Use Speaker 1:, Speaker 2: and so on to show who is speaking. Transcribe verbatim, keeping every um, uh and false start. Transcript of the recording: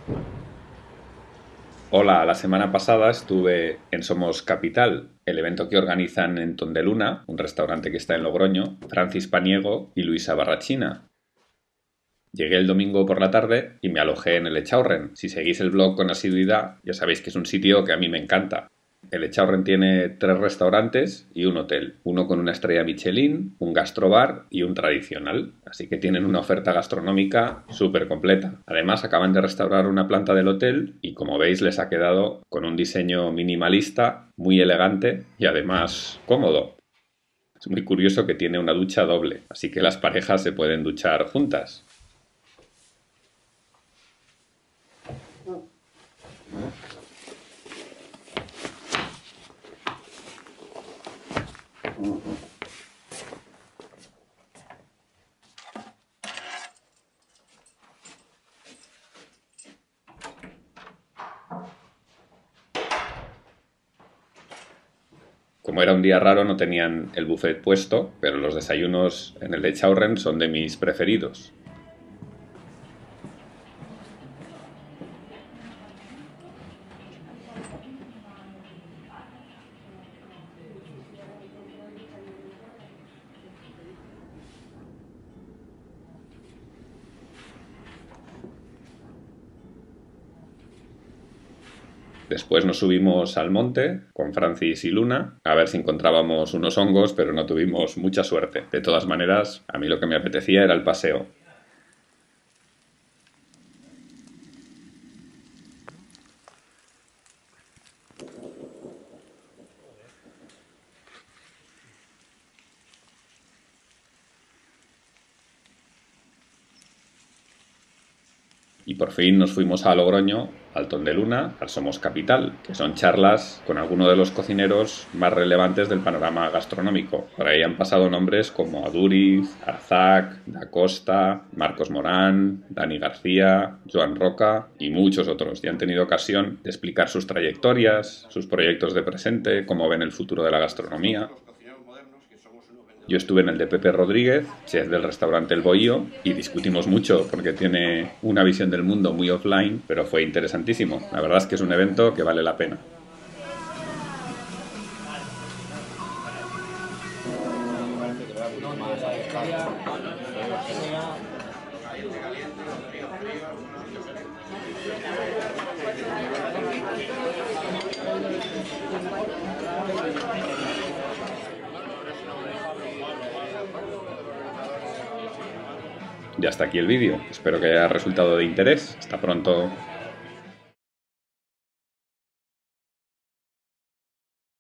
Speaker 1: Hola, la semana pasada estuve en Somos Capital, el evento que organizan en Tondeluna, un restaurante que está en Logroño, Francis Paniego y Luisa Barrachina. Llegué el domingo por la tarde y me alojé en el Echaurren. Si seguís el blog con asiduidad, ya sabéis que es un sitio que a mí me encanta. El Echaurren tiene tres restaurantes y un hotel, uno con una estrella Michelin, un gastrobar y un tradicional, así que tienen una oferta gastronómica súper completa. Además, acaban de restaurar una planta del hotel y, como veis, les ha quedado con un diseño minimalista, muy elegante y además cómodo. Es muy curioso que tiene una ducha doble, así que las parejas se pueden duchar juntas. Como era un día raro, no tenían el buffet puesto, pero los desayunos en el Echaurren son de mis preferidos. Después nos subimos al monte con Francis y Luna a ver si encontrábamos unos hongos, pero no tuvimos mucha suerte. De todas maneras, a mí lo que me apetecía era el paseo. Y por fin nos fuimos a Logroño, al Tondeluna, al Somos Capital, que son charlas con algunos de los cocineros más relevantes del panorama gastronómico. Por ahí han pasado nombres como Aduriz, Arzac, Da Costa, Marcos Morán, Dani García, Joan Roca y muchos otros. Y han tenido ocasión de explicar sus trayectorias, sus proyectos de presente, cómo ven el futuro de la gastronomía. Yo estuve en el de Pepe Rodríguez, chef del restaurante El Bohío, y discutimos mucho porque tiene una visión del mundo muy offline, pero fue interesantísimo. La verdad es que es un evento que vale la pena. Y hasta aquí el vídeo. Espero que haya resultado de interés. Hasta pronto.